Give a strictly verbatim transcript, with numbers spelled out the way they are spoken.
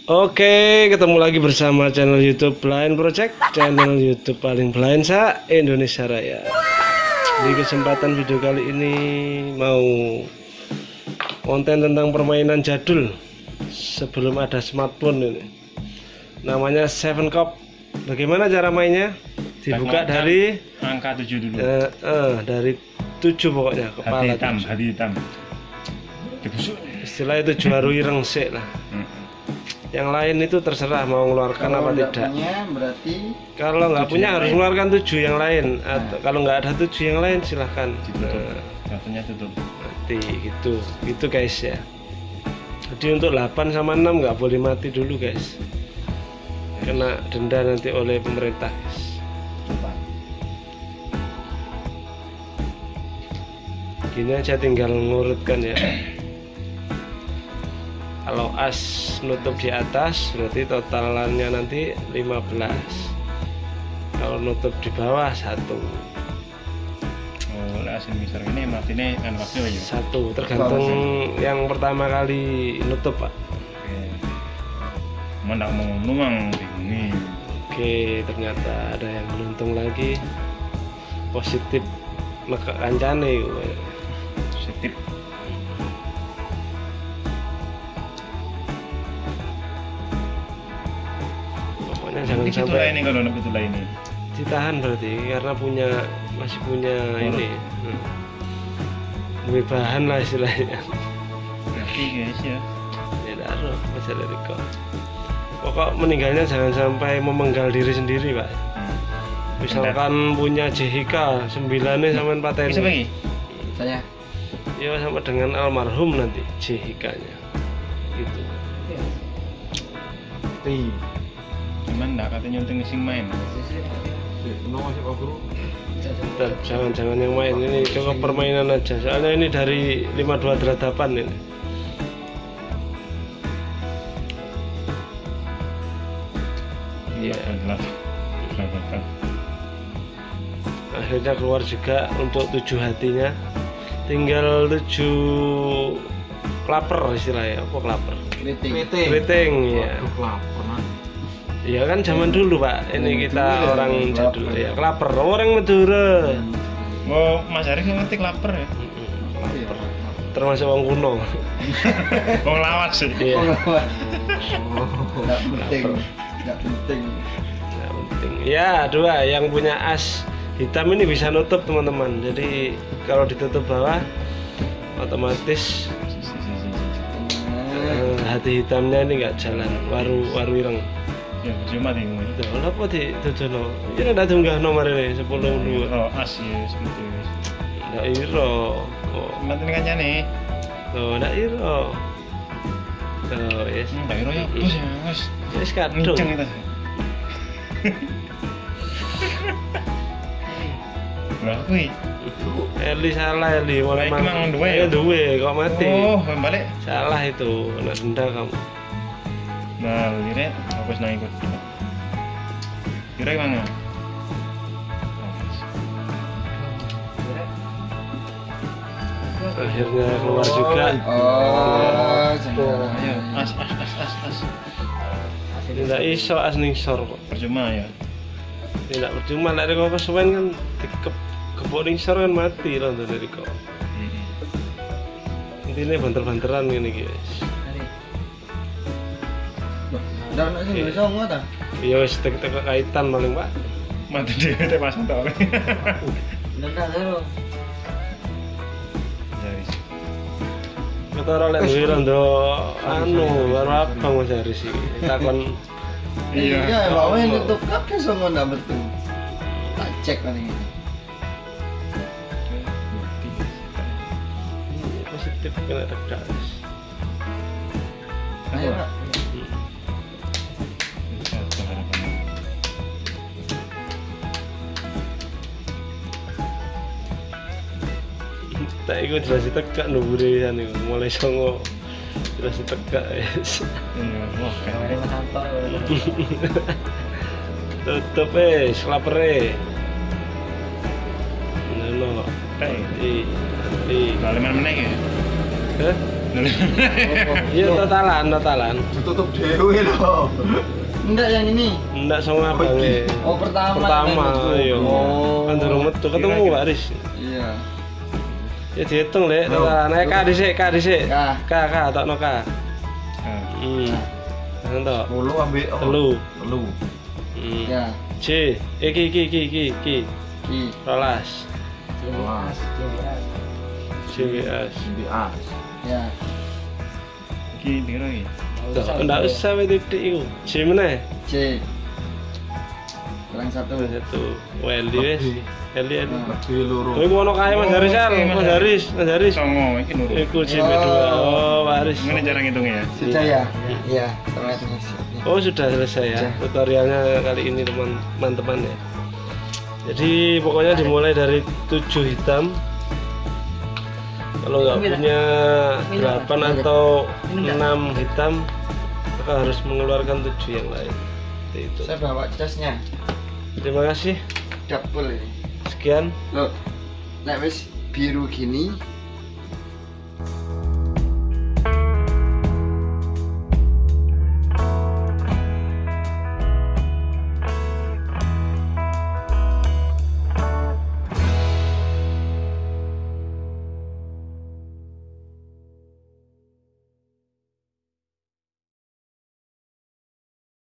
Oke, ketemu lagi bersama channel YouTube Blind Project, channel YouTube paling blind sa Indonesia Raya. Di kesempatan video kali ini mau konten tentang permainan jadul sebelum ada smartphone ini. Namanya Seven Cop. Bagaimana cara mainnya? Dibuka dari angka tujuh dulu. Eh, eh, dari tujuh pokoknya kepala. Hati hitam, tujuh. hati hitam. Dibusuk. Istilahnya itu juaru ireng sik lah. Hmm. Yang lain itu terserah mau mengeluarkan kalau apa nggak tidak. Punya, berarti Kalau nggak punya harus lain. mengeluarkan tujuh yang lain. Atau kalau nggak ada tujuh yang lain silahkan. Nah, Satunya tutup. mati gitu, gitu guys ya. Jadi untuk delapan sama enam nggak boleh mati dulu guys. Kena denda nanti oleh pemerintah guys. Gini aja tinggal ngurutkan ya. Kalau as nutup di atas berarti totalannya nanti lima belas. Kalau nutup di bawah satu. Oh, lah asin misal ini matinya kan waktu ya. Satu tergantung yang pertama kali nutup Pak. Oke. Mana mau nuang ini. Oke, ternyata ada yang beruntung lagi. Positif maka kancane. Positif. Pokoknya jangan Ini sampai ini kalau nak betul ini. ditahan berarti karena punya masih punya ini. Hmm. Lebih bahan lah istilahnya. Berarti guys ya. Ya taruh masih dari kok. Pokok meninggalnya jangan sampai memenggal diri sendiri Pak. Hmm. Misalkan punya J H K sembilan nih sampean Bisa pateni. bagi? saya Ya sama dengan almarhum nanti J H K-nya. Gitu. ri Cuman enggak katanya nyunting sing main. Bentar, jangan-jangan yang main ini cukup permainan aja. Soalnya ini dari lima dua delapan ini. Iya. Akhirnya keluar juga untuk tujuh hatinya. Tinggal tujuh klaper istilahnya. Apa klaper? kritik Keriting ya. Iya kan zaman dulu Pak. Ini Hmm, kita dulu ya, orang klaper. jadul ya. Klaper orang Madura. Oh, Mas Arif ngerti lapar ya. Klaper. Termasuk orang kuno. Wong lawas sih. Iya. nggak penting nggak penting Nggak penting. Ya dua yang punya as hitam ini bisa nutup teman-teman. Jadi kalau ditutup bawah otomatis eh, hati hitamnya ini nggak jalan. Waru waru ireng. Ya, cuma di ngomong. Tuh, apa di tujuno? Ini ada tunggah nomor ini sepuluh dua. Oh, as ya seperti itu. Nggak iro. Oh, Mantan kan nih. tuh nggak iro. Tuh, yes. Hmm, tak kira ya, bos ya, bos. Yes kadung. Kenceng kita. Lah, kuwi. Eli salah Eli, mulai Baik, emang duwe ya ya? duwe kok mati. Oh, balik. Salah itu, kena denda kamu. Nah, kira aku senang ikut. Kira gimana? Akhirnya keluar juga. oh Tuh. Ayo, as as as as as. Tidak iso as ning sor kok. Percuma ya. Tidak percuma lek kok kesuwen kan dikep kebok ning sor kan mati loh tuh dari kok. Intinya banter-banteran ngene iki guys. dan nggak sih bisa ngomong ta Ya wis tek-tek kaitan paling Pak. Mati dia teh pasang tok. dan nggak zero Jadi, Ketara lek duwe rondo anu karo apa Mas Haris iki. Takon Iya. iya bawa yang tutup kakek semua nggak betul tak cek kan ini positif kena tegas. ayo Pak. Tak iku jelas tegak nubure kan iku mulai songo jelas tegak wis. Iya, wah, Kemarin kan. kantor Tutup wis lapere. Ngono. Teh. I i Kalau mana meneh ya? Hah? Iya totalan, totalan. Ditutup dewe loh. Enggak yang ini. Enggak sama Oh, abangnya. Oh, pertama. Pertama, iya. Oh. Kan durung metu ketemu Pak Aris. Iya. Ya dihitung lek Oh. totalan. Ayo K dhisik, K dhisik. K. K K tokno K. Nah, Hmm. Entok. Mulu ambil oh. Telu. Telu. Hmm. Ya. C, iki iki iki iki iki. Ki. Rolas. Mas. C W S. B A. Ya. iki piro iki? Tuh, enggak usah wis titik iku. C meneh. C. Kurang satu. Satu. L wis. L L. Lebih loro. Kowe ngono kae Mas Haris, Al. Mas Haris, Mas Haris. Songo iki nurut. Iku C B dua. Oh, Pak Haris. Gimana cara ngitungnya ya? Sudah ya? Iya, teman Oh, sudah selesai ya Sudah. tutorialnya kali ini teman-teman ya. Jadi pokoknya dimulai dari tujuh hitam. Kalau nggak punya delapan atau enam hitam, maka harus mengeluarkan tujuh yang lain. Seperti itu. Saya bawa casnya. Terima kasih. Double ini. Sekian. Loh. Nek wis biru gini